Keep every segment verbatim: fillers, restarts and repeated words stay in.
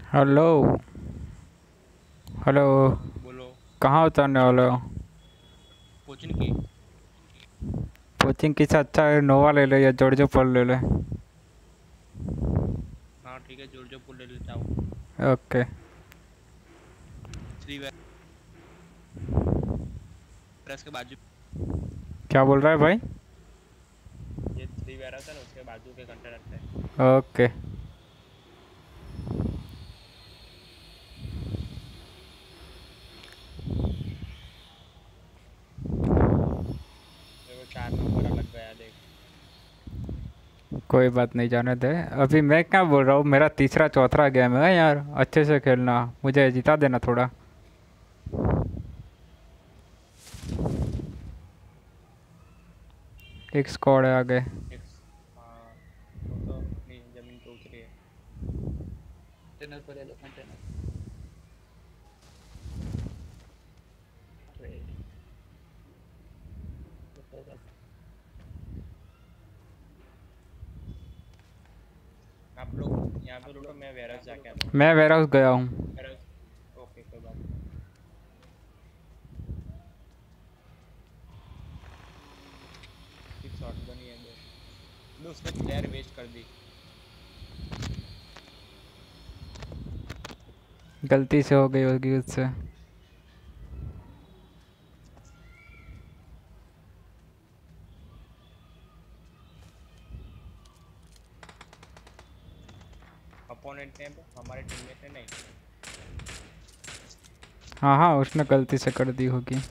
Hello. Hello. हाँ बोलो। कहाँ उतरने वाले हो? कोचिंग की। कोचिंग किस अच्छा है, नोवा ले ले या जॉर्जियो पढ़ ले ले। हाँ ठीक है, जोर जो पुल ले लेता हूँ। ओके। थ्री वेरस के बाजू। क्या बोल रहा है भाई? ये थ्री वेरस है ना, उसके बाजू के कंटेनर पे। ओके। मेरे को चार नंबर अलग गया देख। कोई बात नहीं, जाने दे। अभी मैं क्या बोल रहा हूँ, मेरा तीसरा चौथा गेम है यार, अच्छे से खेलना, मुझे जिता देना थोड़ा। एक स्क्वाड है आगे। एक। हाँ, वो तो नहीं जमीन पे उतरी है। कंटेनर पर ले लो कंटेनर। अरे ऊपर आप लोग यहाँ पे लूटो, मैं वेरस जाके आता हूँ। मैं वेयर हाउस गया हूँ। वेरस। ओके, कोई बात नहीं। एक शॉट गन ही है दो। दो उसने प्लेयर वेस्ट कर दी। गलती से हो गई होगी उससे। अपोनेंट ने, हमारे टीममेट ने नहीं। हाँ हाँ, उसने गलती से कर दी होगी।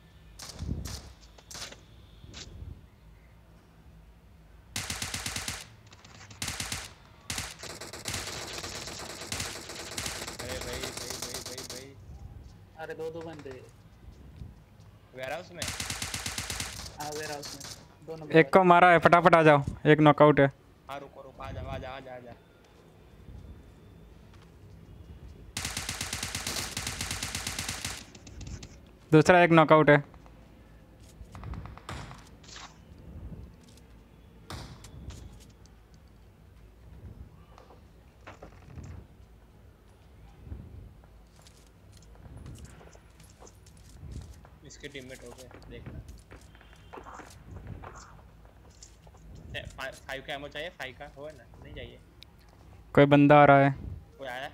अरे भाई भाई भाई भाई भाई। अरे दो दो बंदे। वेयरहाउस में। हाँ वेयर हाउस में दो नंबर एक को वाले। मारा है, फटाफट आ जाओ, एक नॉकआउट है। हाँ रुको रुको, आ जा आ जा आ जा आ जा। दूसरा एक नॉकआउट है। इसके टीममेट हो गए, देखना। फाइव का एमो चाहिए, फाइव का हो ना, नहीं चाहिए। कोई बंदा आ रहा है। कोई आया।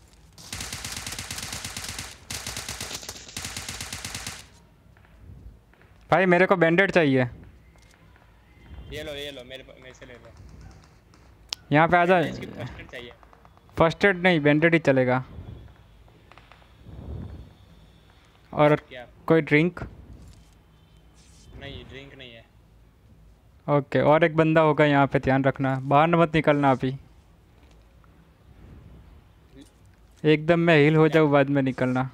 भाई मेरे को बैंडेड चाहिए। ये लो ये लो, मेरे मेरे से ले लो। यहाँ पे आ जा। नहीं, इसकी फर्स्ट एड चाहिए। फर्स्ट एड नहीं, बैंडेड ही चलेगा। और ड्रॉप किया। कोई ड्रिंक? नहीं, ड्रिंक नहीं है। ओके, और एक बंदा होगा यहाँ पे, ध्यान रखना, बाहर मत निकलना अभी। एकदम मैं हील हो लेफ्ट। जाऊँ, बाद में निकलना।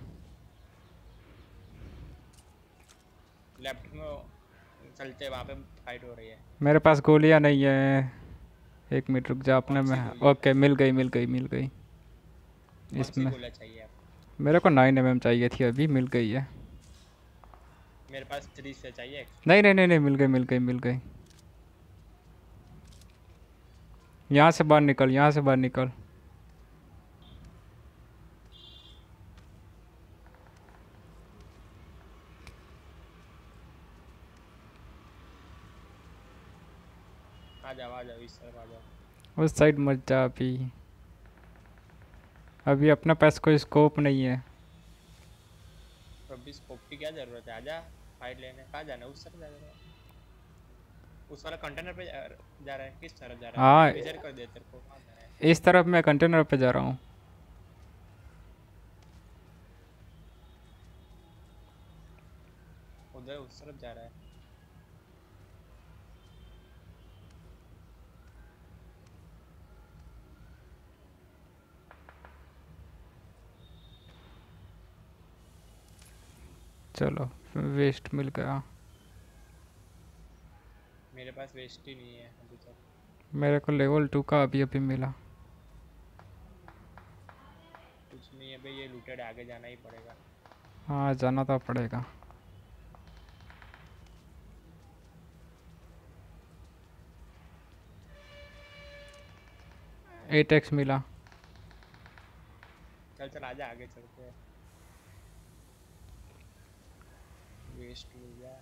लेफ्ट में चलते, वहाँ पे फाइट हो रही है। मेरे पास गोलियाँ नहीं है। एक मिनट रुक जा, अपने कौन में। सी गोली? ओके, मिल गई मिल गई मिल गई। कौन सी इसमें गोलियाँ चाहिए आपको? मेरे को नाइन एम एम चाहिए थी, अभी मिल गई है। मेरे पास थ्री से चाहिए एक्स्ट्रा। नहीं नहीं नहीं नहीं, मिल गई मिल गई मिल गई। यहाँ से बाहर निकल, यहाँ से बाहर निकल। आ जाओ आ जाओ, इस तरफ आ जाओ। उस साइड मत जा अभी। अभी अपने पास कोई स्कोप नहीं है। तो अभी स्कोप की क्या जरूरत है, आजा। फाइट लेने कहाँ जाना है, उस तरफ जा रहा है। उस वाला कंटेनर पे जा जा रहा है, किस तरफ जा रहा है, हाँ, मेजर कर दे तेरे को कहाँ जा रहा है। इस तरफ मैं कंटेनर पे जा रहा हूँ। उधर उस तरफ जा रहा है। चलो, वेस्ट मिल गया। मेरे पास वेस्ट ही नहीं है अभी तक। मेरे को लेवल टू का अभी अभी मिला। कुछ नहीं है भाई, ये लूटेड, आगे जाना ही पड़ेगा। हाँ, जाना तो पड़ेगा। एट एक्स मिला। चल आजा आगे चलते हैं। वेस्ट हो गया।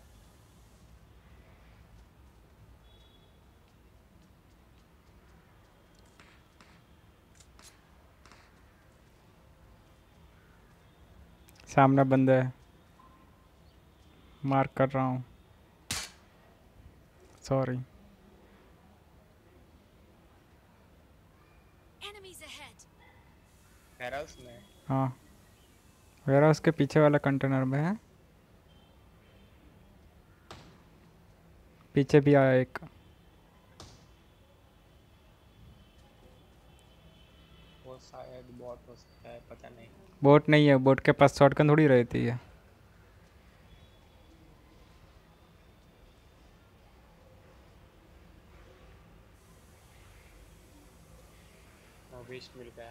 सामने बंदे है, मार्क कर रहा हूँ। सॉरी। Enemies ahead. वेयरहाउस में। हाँ, वेयर हाउस के पीछे वाला कंटेनर में है। पीछे भी आया एक। वो शायद बॉट हो सकता है, पता नहीं। बोट नहीं है, बोट के पास शॉटगन थोड़ी रहती है। वेस्ट मिल गया।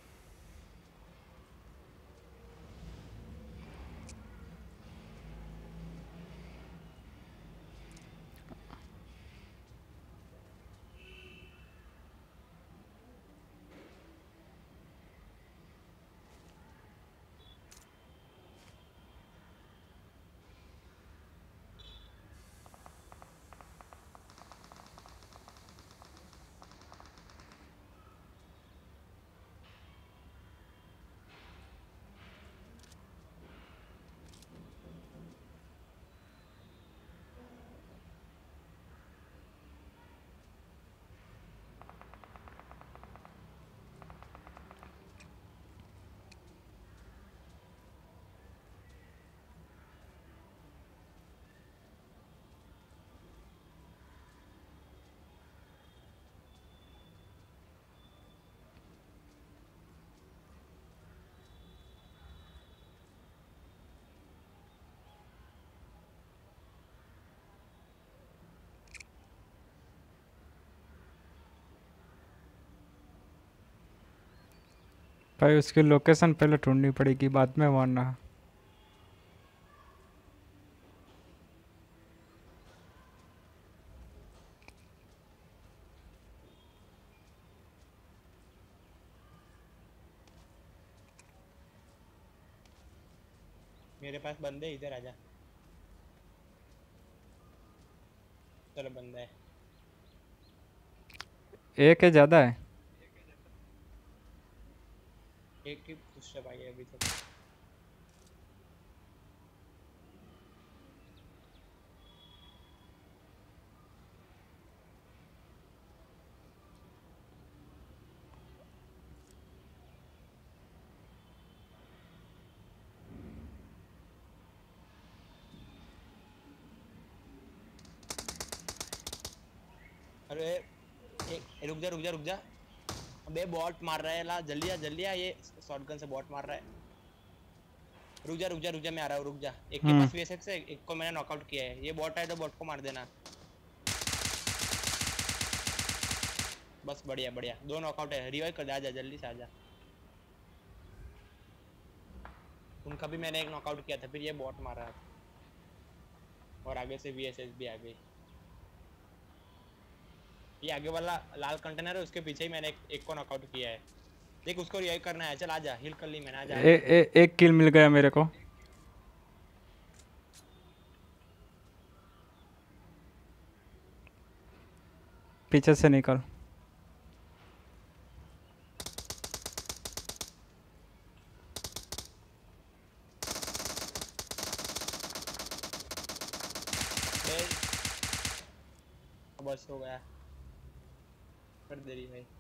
भाई उसकी लोकेशन पहले ढूंढनी पड़ेगी, बाद में मारना। मेरे पास बंदे, इधर आजा। चलो बंदा है। एक है, ज़्यादा है। एक ही पुशअप आई है अभी तक। अरे एक रुक जा रुक जा रुक जा। अबे बॉट मार रहा है ला, जल्दी आ जल्दी आ, ये शॉटगन से बॉट मार रहा है। रुक जा रुक जा रुक जा, मैं आ रहा हूँ, रुक जा। एक के हम्म। पास वीएसएक्स है, एक को मैंने नॉकआउट किया है। ये बॉट है तो बॉट को मार देना। बस बढ़िया बढ़िया, दो नॉकआउट है। रिवाइव कर दे, आजा जल्दी से आजा। उनका भी मैंने एक नॉकआउट किया था, फिर ये बॉट मार रहा था। और आगे से वीएसएस भी आ गई। ये आगे वाला लाल कंटेनर है, उसके पीछे ही मैंने एक, एक को नॉकआउट किया है। देख उसको रिवाइव करना है। चल आजा, हील कर ली मैंने, आजा ए, आजा। ए, एक किल मिल गया मेरे को। पीछे से निकल। बस हो गया, कर दे रही भाई।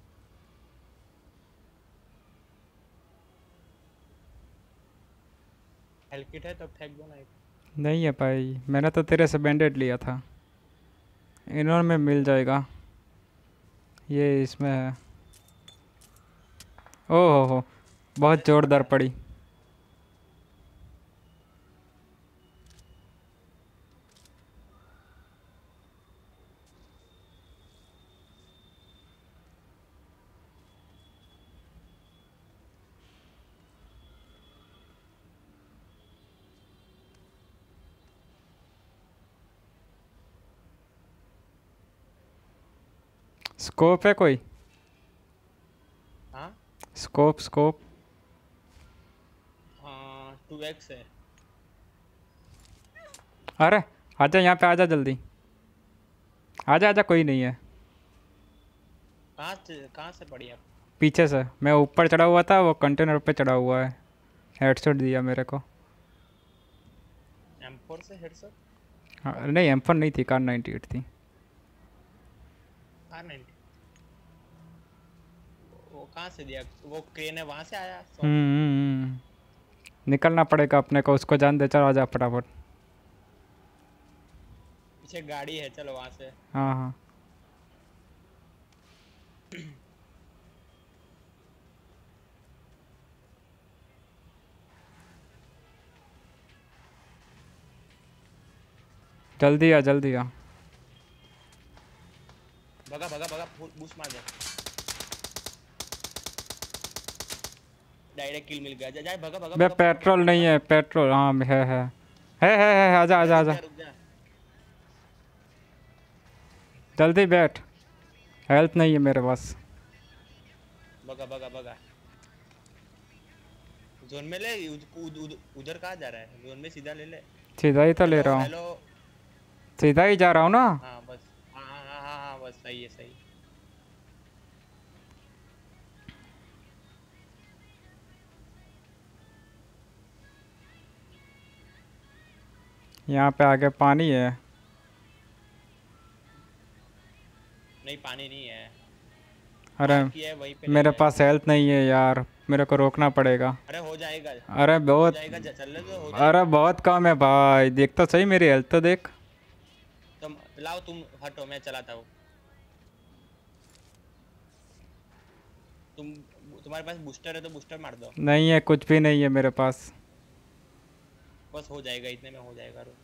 हेल्थ किट है तो फेंक दो ना एक। नहीं है भाई, मैंने तो तेरे से बैंडेड लिया था। इन्होंने में मिल जाएगा, ये इसमें है। ओह हो हो, बहुत जोरदार पड़ी। स्कोप है कोई? हाँ स्कोप स्कोप। टू एक्स है। अरे आजा यहाँ पे, आजा जल्दी, आजा आजा, कोई नहीं है। कहाँ से कहाँ से पड़ी आप? पीछे से, मैं ऊपर चढ़ा हुआ था, वो कंटेनर पे चढ़ा हुआ है, हेडशॉट दिया मेरे को। एम फोर से हेडशॉट? हाँ नहीं, एम फोर नहीं थी, कार नाइन्टी एट थी। R ninety? वो कहाँ से दिया? वो क्रेन है वहाँ से आया शॉट? हम्म हम्म, हम्म। निकलना पड़ेगा अपने को, उसको जान दे, चल आजा फटाफट। पीछे गाड़ी है, चलो वहाँ से। हाँ हाँ, जल्दी आ जल्दी आ। भगा भगा भगा, बूस्ट मार दे। डायरेक्ट किल मिल गया। जा जा, भगा भगा बे भगा, पेट्रोल फटाफट नहीं भगा। है, पेट्रोल हाँ है है है है है, आजा अरे आजा रुक आजा, जा रुक जा। जल्दी बैठ, हेल्थ नहीं है मेरे पास। भगा भगा भगा। जोन में ले। उद, उद, उद, उधर कहाँ जा रहा है? जोन में सीधा ले ले। सीधा ही तो ले हेलो रहा हूँ, हेलो। सीधा ही जा रहा हूँ ना। हाँ बस, हाँ हाँ हाँ हाँ हाँ, बस सही है सही। यहाँ पे आगे पानी है। नहीं पानी नहीं है। अरे मार्क किया है वहीं पे, ले मेरे ले। पास हेल्थ नहीं है यार, मेरे को रोकना पड़ेगा। अरे हो जाएगा। अरे हो बहुत, जाएगा, जा- चल ले तो हो अरे जाएगा। बहुत कम है भाई, देख तो सही मेरी हेल्थ तो देख। तुम लाओ, तुम हटो, मैं चलाता हूँ। तुम तुम्हारे पास बूस्टर है तो बूस्टर मार दो। नहीं है, कुछ भी नहीं है मेरे पास। बस हो जाएगा, इतने में हो जाएगा। रुक।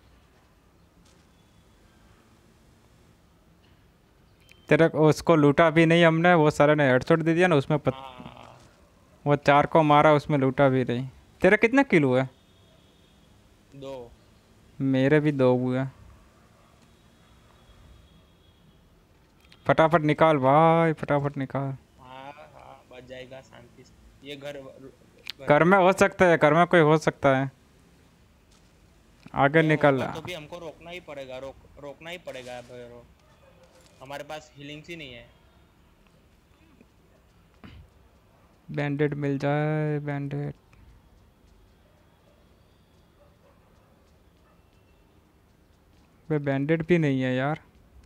तेरे को उसको लूटा भी नहीं हमने, वो सारे ने हेडशॉट दे दिया ना उसमें पत... हाँ वो चार को मारा, उसमें लूटा भी नहीं। तेरा कितना किल हुआ है? दो। मेरे भी दो हुए। फटाफट निकाल भाई, फटाफट निकाल। हाँ हाँ, बच जाएगा शांति से। ये घर घर घर में हो सकता है, घर में कोई हो सकता है। आगे ये निकल। होगा तो भी हमको रोकना ही पड़ेगा। रोक रोकना ही पड़ेगा भैरो। हमारे पास हीलिंग्स ही नहीं है। बैंडेड मिल जाए, बैंडेड। वे बैंडेड भी नहीं है यार।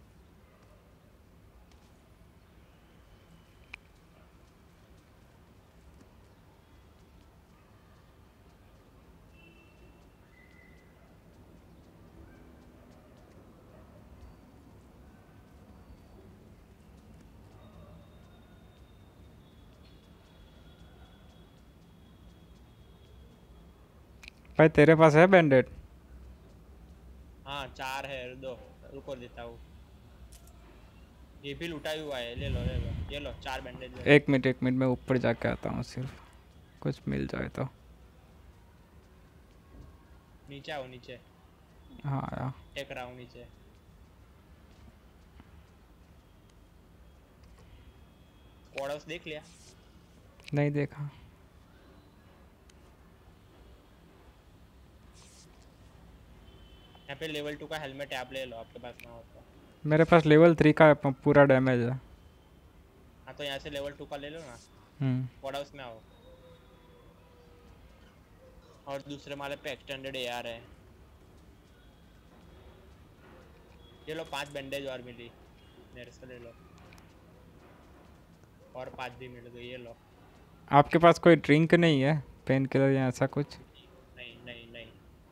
भाई तेरे पास है बैंडेड? हाँ चार है, दो रुको देता हूँ। ये भी लुटा हुआ है, ले लो ले लो, ये लो चार बैंडेज ले लो। एक मिनट एक मिनट, मैं ऊपर जाके आता हूँ, सिर्फ कुछ मिल जाए तो। नीचे आओ नीचे। हाँ आया। टेक रहा हूँ नीचे। स्क्वाड हाउस देख लिया? नहीं देखा। यहाँ पे लेवल टू का हेलमेट है, आप ले लो, आपके पास ना हो तो। मेरे पास लेवल थ्री का प- पूरा डैमेज है। हाँ तो यहाँ से लेवल टू का ले लो ना। हम्म। स्क्वाड हाउस में आओ। और दूसरे माले पे एक्सटेंडेड एआर है। ये लो पांच बैंडेज और मिली, मेरे से ले लो। और पांच भी मिल गई, ये लो। आपके पास कोई ड्रिंक नहीं है, पेन किलर या ऐसा कुछ? नहीं नहीं नहीं।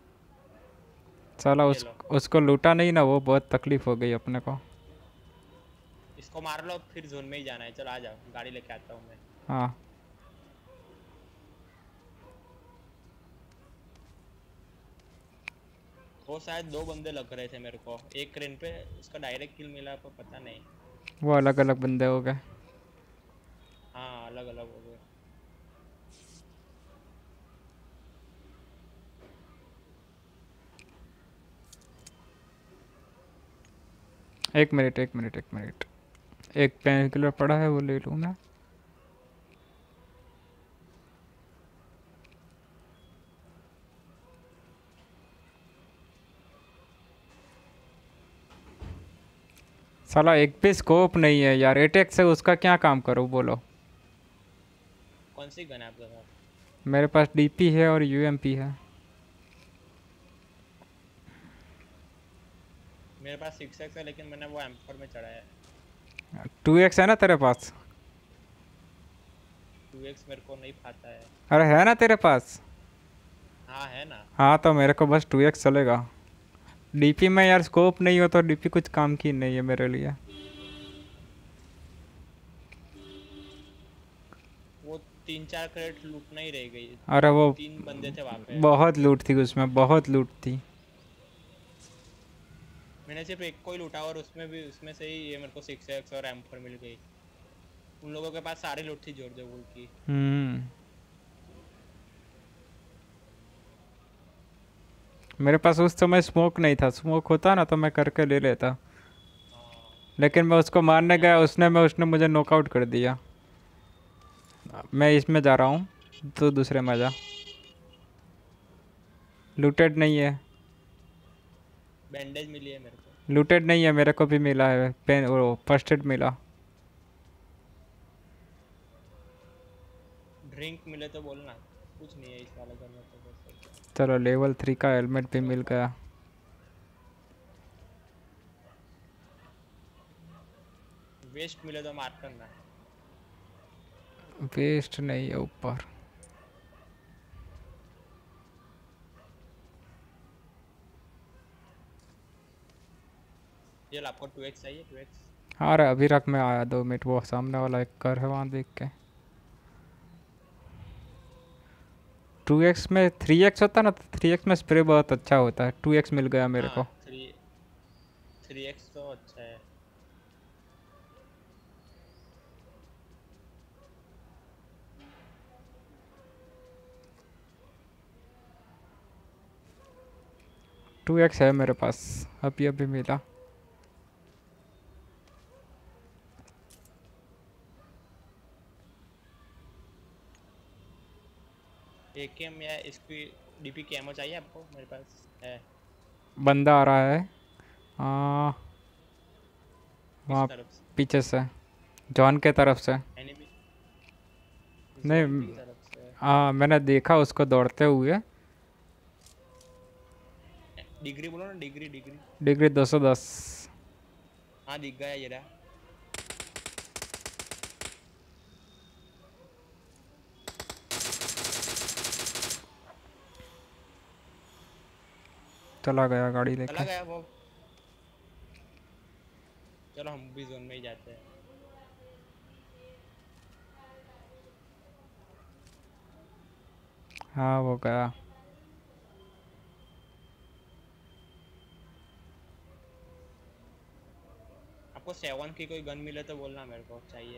साला ये उस लो। उसको लूटा नहीं ना, वो बहुत तकलीफ हो गई अपने को। इसको मार लो, फिर जोन में ही जाना है। चलो आ जाओ, गाड़ी लेके आता हूँ मैं। हाँ वो शायद दो बंदे लग रहे थे मेरे को, एक क्रेन पे उसका डायरेक्ट किल मिला, पर पता नहीं। वो अलग अलग बंदे हो गए। हाँ अलग अलग हो गए। एक मिनट एक मिनट एक मिनट, एक पेन किलर पड़ा है, वो ले लूँ मैं। साला एक भी स्कोप नहीं है यार, एटेक से उसका क्या काम करूँ बोलो। कौन सी गन है आपके पास? मेरे पास डीपी है और यूएमपी है। मेरे पास सिक्स एक्स है लेकिन मैंने वो एम फोर में चढ़ाया है। टू एक्स है ना तेरे पास? टू एक्स मेरे को नहीं खाता है। अरे है ना तेरे पास? हाँ है ना। हाँ तो मेरे को बस टू एक्स चलेगा। डीपी में यार स्कोप नहीं हो तो डीपी कुछ काम की नहीं है मेरे लिए। वो तीन चार क्रेट लूट नहीं रह गई। अरे वो तीन बंदे थे वहाँ पे। बहुत लूट थी उसमें, बहुत लूट थी। मैंने सिर्फ एक को ही लूटा और उसमें भी उसमें से ही ये मेरे को सिक्स एक्स और एम फोर मिल गई। उन लोगों के पास सारी लूट थी जोर जोर की। हम्म मेरे पास उस समय स्मोक नहीं था, स्मोक होता ना तो मैं करके ले लेता। हाँ। लेकिन मैं उसको मारने मेरे गया, पास उसने मैं उसने मुझे नॉकआउट कर दिया। मैं इसमें जा रहा हूँ, तो दूसरे में जा। लूटेड नहीं है। बैंडेज मिली है मेरे को। लूटेड नहीं है, मेरे को भी मिला है पेन, वो फर्स्ट एड मिला। ड्रिंक मिले तो बोलना। कुछ नहीं है इस वाले घर में तो बस। चलो लेवल थ्री का हेलमेट भी मिल गया। वेस्ट मिले तो मार करना। वेस्ट नहीं है ऊपर। ये लो, आपको टू एक्स चाहिए? टू एक्स हाँ रे अभी रख, मैं आया दो मिनट, वो सामने वाला एक घर है वहाँ देख के। टू एक्स में थ्री एक्स होता ना, तो थ्री एक्स में स्प्रे बहुत अच्छा होता है। टू एक्स मिल गया मेरे हाँ को। थ्री थ्री एक्स तो अच्छा है। टू एक्स है मेरे पास, अभी अभी मिला। एकेएम या इसकी डीपी कैमो चाहिए आपको? मेरे पास है। बंदा आ रहा है आ, किस वहाँ तरफ से? पीछे से, जॉन के तरफ से। एनिमी जोन की नहीं, तरफ से? हाँ मैंने देखा उसको दौड़ते हुए। डिग्री बोलो ना, डिग्री डिग्री। डिग्री दो सौ दस। हाँ दिख गया ये रहा। चला गया गाड़ी चला लेके। गया वो। चलो हम भी जोन में ही जाते हैं। हाँ वो गया। आपको सेवन की कोई गन मिले तो बोलना, मेरे को चाहिए।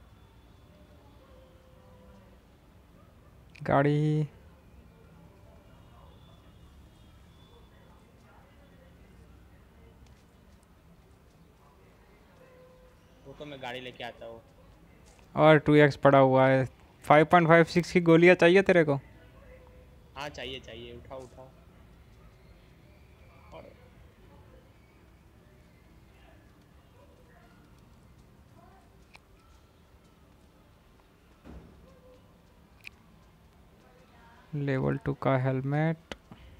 गाड़ी वो तो मैं गाड़ी लेके आता हूँ। और टू एक्स पड़ा हुआ है। फाइव पॉइंट फाइव सिक्स की गोलियाँ चाहिए तेरे को? हाँ चाहिए चाहिए, उठाओ उठाओ। और लेवल टू का हेलमेट,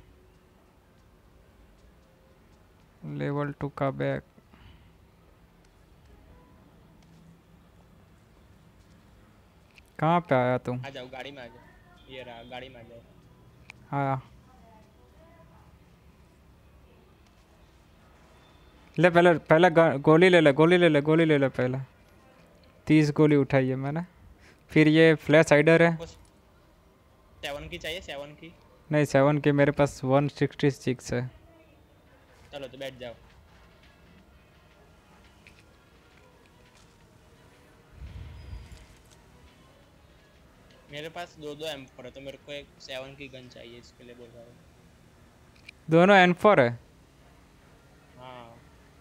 लेवल टू का बैग। कहाँ पे आया तुम? आ जाओ, गाड़ी में आ जाओ। ये रहा, गाड़ी में आ जाओ। आया। ले पहले पहले गा- गोली ले ले, गोली ले ले, गोली ले ले पहले। तीस गोली उठाई है मैंने। फिर ये फ्लैश हाइडर है। आपको सेवन की चाहिए? सेवन की? नहीं सेवन के मेरे पास वन सिक्सटी सिक्स है। चलो तो बैठ जाओ। मेरे पास दो दो एम फोर है तो मेरे को एक सेवन की गन चाहिए, इसके लिए बोल रहा हूँ। दोनों एन फोर है। हाँ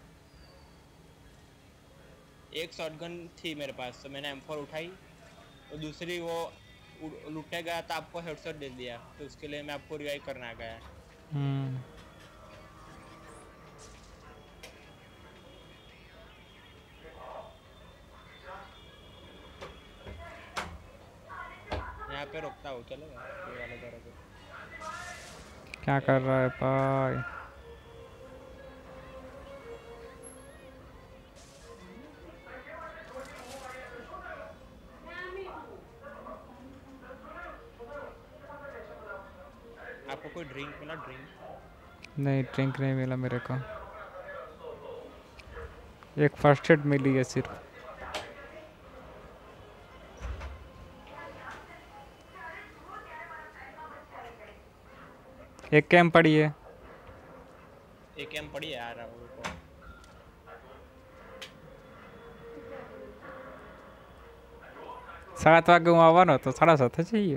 एक शॉटगन थी मेरे पास तो मैंने एम फोर उठाई, और दूसरी वो उ- लुटे गया तो आपको हेडशॉट दे दिया, तो उसके लिए मैं आपको रिवाइव करने आ गया। हम्म पे रोकता हूँ, चलेगा ये वाले घर पे। क्या कर रहा है भाई? आपको कोई ड्रिंक मिला? ड्रिंक नहीं, ड्रिंक नहीं मिला मेरे को। एक फर्स्ट एड मिली है सिर्फ। एक कैंप पड़ी है। एक एम पड़ी है यार वो को। सात वागे वहाँ આવવાનો તો સાડા સાતે જઈએ।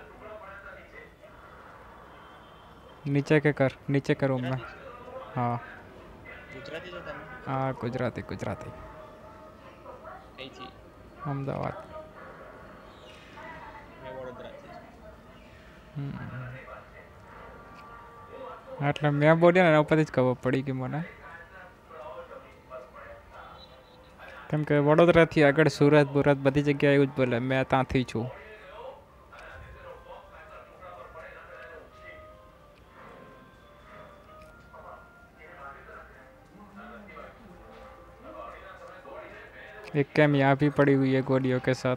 नीचे के कर, नीचे के रूम में। गुजराती छो? हाँ गुजराती छो તમે? हाँ, गुजराती गुजराती। કઈ થી? अहमदाबाद। मैं वडोदराથી છું। એટલે મેં બોલ્યા ને એના ઉપરથી જ ખબર પડી ગઈ મને। કેમ કે વડોદરાથી આગળ સુરત બુરત બધી જગ્યાએ એવું જ બોલે, મેં ત્યાંથી છું। एक कैम यहाँ भी पड़ी हुई है गोलियों के साथ।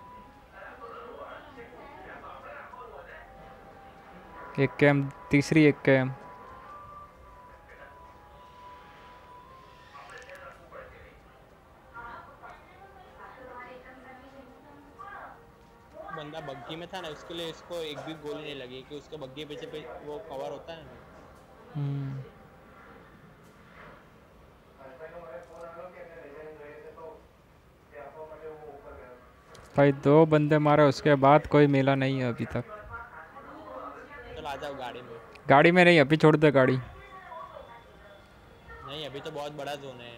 एक कैम, तीसरी एक कैम। बंदा बग्गी में था ना, उसके लिए इसको एक भी गोली नहीं लगी कि उसके बग्गी पीछे पे वो कवर होता है ना। भाई दो बंदे मारे, उसके बाद कोई मिला नहीं है अभी तक। चल आ जाओ गाड़ी में। गाड़ी में नहीं, अभी छोड़ दे गाड़ी। नहीं अभी तो बहुत बड़ा जोन है।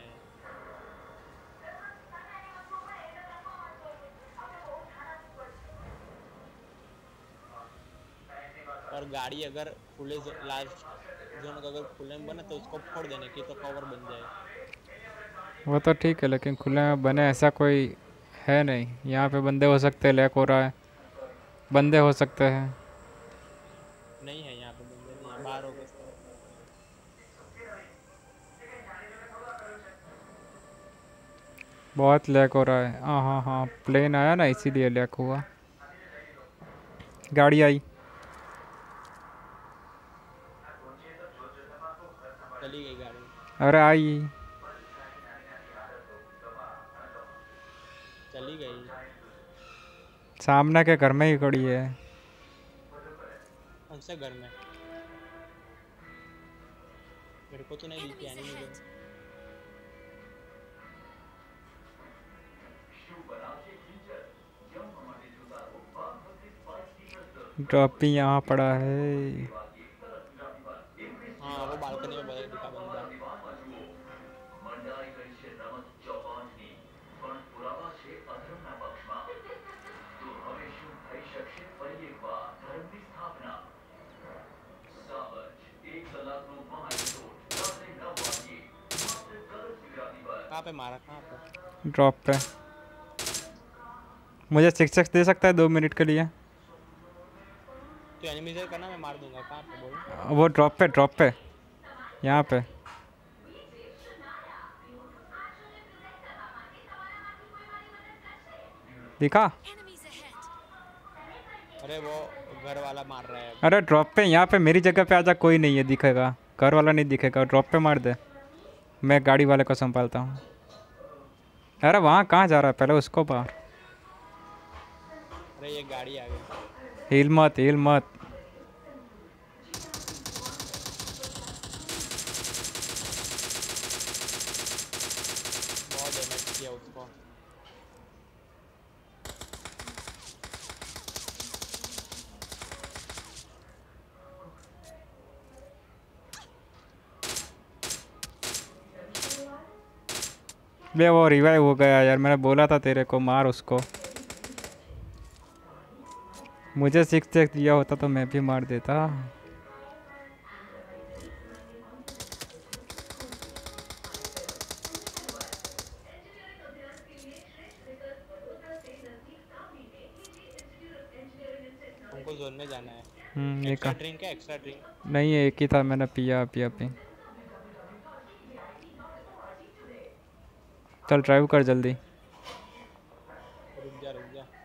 और गाड़ी अगर खुले लास्ट जोन का अगर खुले में बने तो उसको फोड़ देने की तो कवर बन जाए। वो तो ठीक है, लेकिन खुले में बने ऐसा कोई है नहीं। यहाँ पे बंदे हो सकते हैं, लैक हो रहा है, बंदे हो सकते हैं। नहीं है यहाँ पे बंदे, नहीं है, बाहर हो गए। बहुत लैक हो रहा है। हाँ हाँ हाँ, प्लेन आया ना इसीलिए लैक हुआ। गाड़ी आई। चली गई गाड़ी। अरे आई, चली गई। सामने के घर में ही खड़ी है। कौन से घर में? मेरे को तो नहीं दिखी एनिमी। ड्रॉप भी यहाँ पड़ा है। हाँ वो बालकनी में बड़ा दिखा बंदा। कहाँ पे मारा? कहाँ पे? ड्रॉप पे। मुझे सिक्स सिक्स दे सकता है दो मिनट के लिए? तो एनिमीजर करना, मैं मार दूंगा। कहाँ पे बोल? वो ड्रॉप पे, ड्रॉप पे, यहाँ पे। दिखा? अरे वो घर वाला मार रहा है। अरे ड्रॉप पे, यहाँ पे मेरी जगह पे आजा, कोई नहीं है दिखेगा, घर वाला नहीं दिखेगा। ड्रॉप पे मार दे, मैं गाड़ी वाले को संभालता हूँ। अरे वहाँ कहाँ जा रहा है, पहले उसको बाहर। अरे ये गाड़ी आ गई। हिल मत, हिल मत। बहुत डैमेज किया उसको। बे वो रिवाइव हो गया यार, मैंने बोला था तेरे को मार उसको। मुझे सिक्स सिक्स दिया होता तो मैं भी मार देता। हमको जोन में जाना है। हम्म ये एक्स्ट्रा का ड्रिंक है, एक्स्ट्रा ड्रिंक। नहीं है, एक ही था, मैंने पिया पिया पी। चल ड्राइव कर जल्दी। रुक जा रुक जा।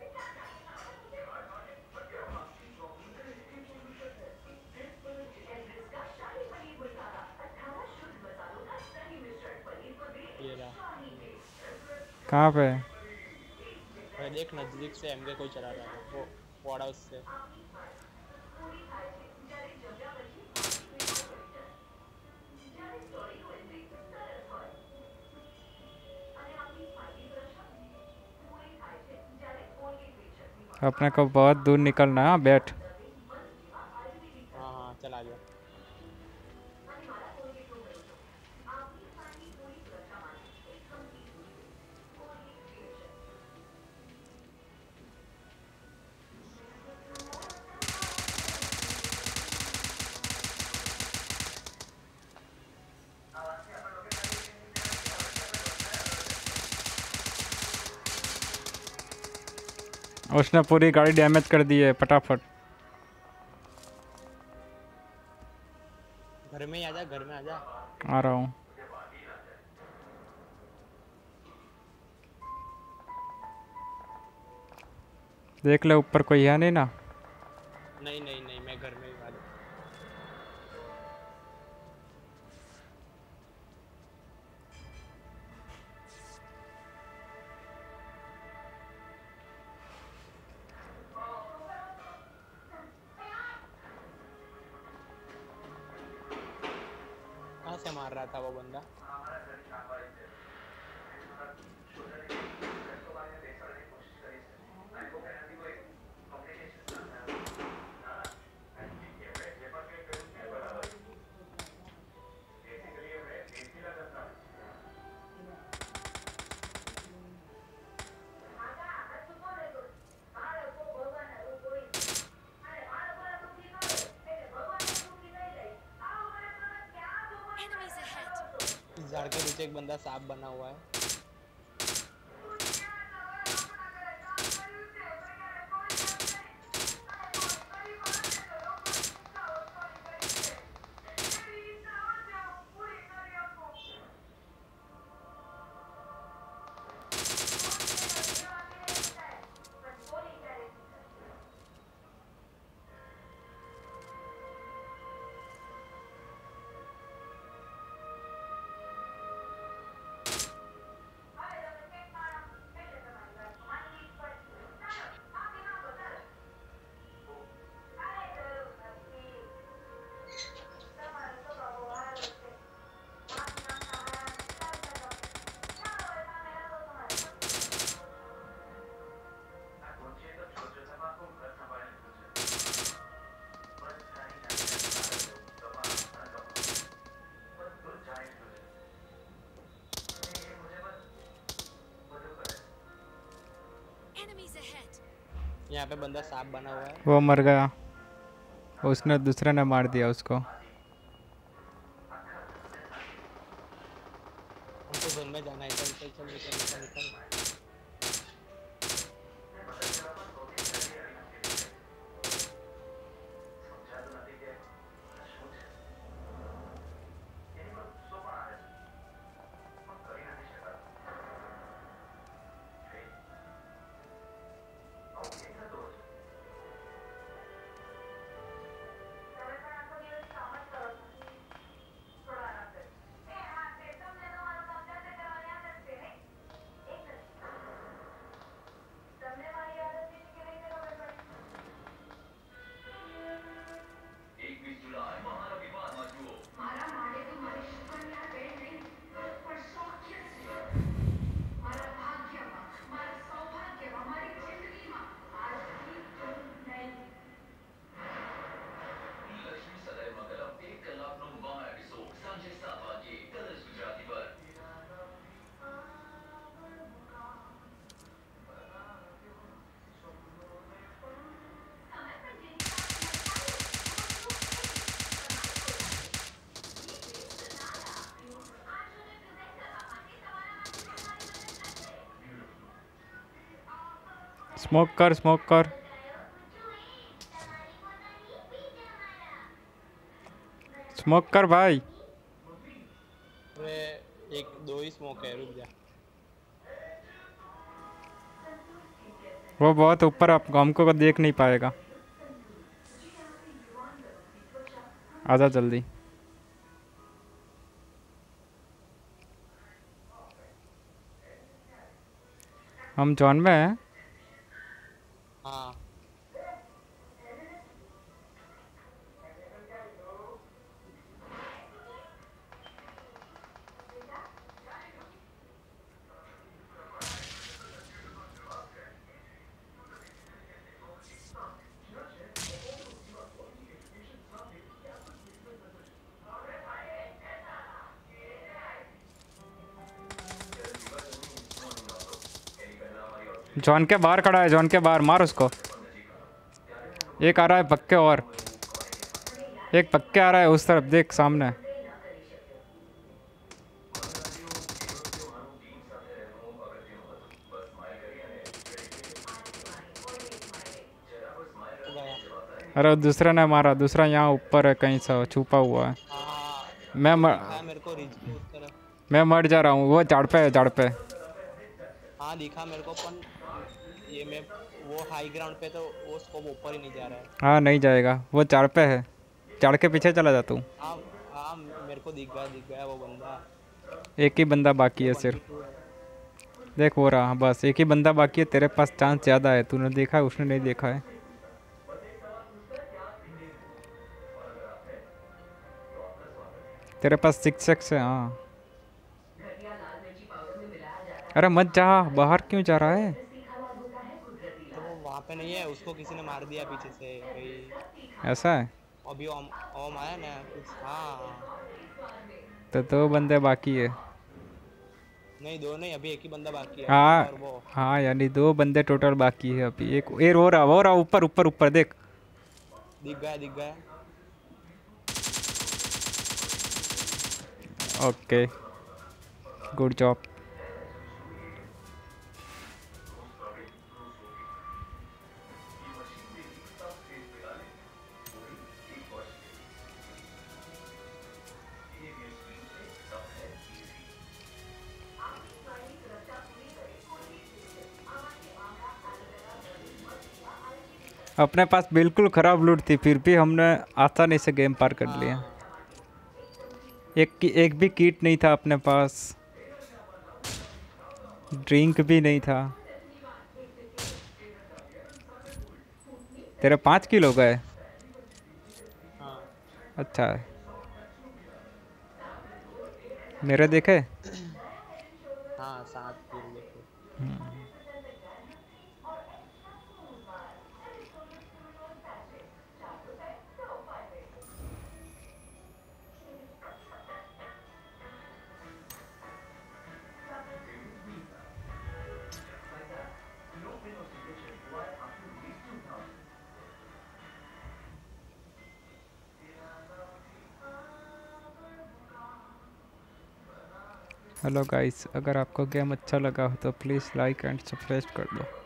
ये रहा। कहाँ पे? मैं देख नजदीक से एमके कोई चला रहा है वो पॉड हाउस से। अपने को बहुत दूर निकलना है, हाँ, बैठ। हाँ हाँ चल आ जा। उसने पूरी गाड़ी डैमेज कर दी है, फटाफट। घर में ही आ जा, घर में आ जा। आ रहा हूँ। देख ले ऊपर कोई है नहीं ना? नहीं नहीं नहीं, मैं घर में ही आ जा। कहाँ से मार रहा था वो बंदा? इस झाड़ के नीचे एक बंदा सांप बना हुआ है। यहाँ पे बंदा सांप बना हुआ है। वो मर गया, उसने दूसरे ने मार दिया उसको। हमको जोन में जाना है। चल चल चल निकल निकल निकल। स्मोक कर, स्मोक कर। स्मोक कर भाई। अरे एक दो ही स्मोक है, रुक जा। वो बहुत ऊपर, आप हमको देख नहीं पाएगा। आजा जल्दी। हम जॉन में हैं। हाँ जॉन के बाहर खड़ा है, जॉन के बाहर, मार उसको। एक आ रहा है पक्के, और एक पक्के आ रहा है उस तरफ, देख सामने। तो गया। अरे दूसरा ने मारा, दूसरा यहाँ ऊपर है कहीं सा छुपा हुआ है। हाँ मैं वो मर, दिखा है मेरे को रिज के उस तरफ। मैं मर जा रहा हूँ। वो झाड़ पे है, झाड़ पे। हाँ दिखा मेरे को, पर ये मैं वो हाई ग्राउंड पे, तो वो स्कोप ऊपर ही नहीं जा रहा है। हाँ नहीं जाएगा, वो झाड़ पे है। झाड़ के पीछे चला जा तू। हाँ हाँ मेरे को दिख गया, दिख गया वो बंदा। एक ही बंदा बाकी ये है वन वी सिर्फ। टू है। देख वो रहा, बस एक ही बंदा बाकी है। तेरे पास चांस ज़्यादा है, तूने देखा है, उसने नहीं देखा है। तेरे पास सिक्स सिक्स है। हाँ अरे मत जा, बाहर क्यों जा रहा है? तो वो वहाँ पे नहीं है, उसको किसी ने मार दिया पीछे से भाई। ऐसा है? अभी ओम ओम आया ना कुछ। हाँ तो दो बंदे बाकी है। नहीं, दो नहीं, अभी एक ही बंदा बाकी है, ओम हाँ और वो। हाँ, यानी दो बंदे टोटल बाकी है अभी। एक ए रो रहा, वो रहा ऊपर ऊपर ऊपर, देख। दिख गया, दिख गया। Okay, good job. अपने पास बिल्कुल ख़राब लूट थी, फिर भी हमने आसानी से गेम पार कर लिया। हाँ एक की एक भी किट नहीं था अपने पास, ड्रिंक भी नहीं था। तेरे पाँच किलो हो गए। हाँ अच्छा है। मेरे देखे। हाँ, सात किल देखो। हेलो गाइस, अगर आपको गेम अच्छा लगा हो तो प्लीज़ लाइक एंड सब्सक्राइब कर दो।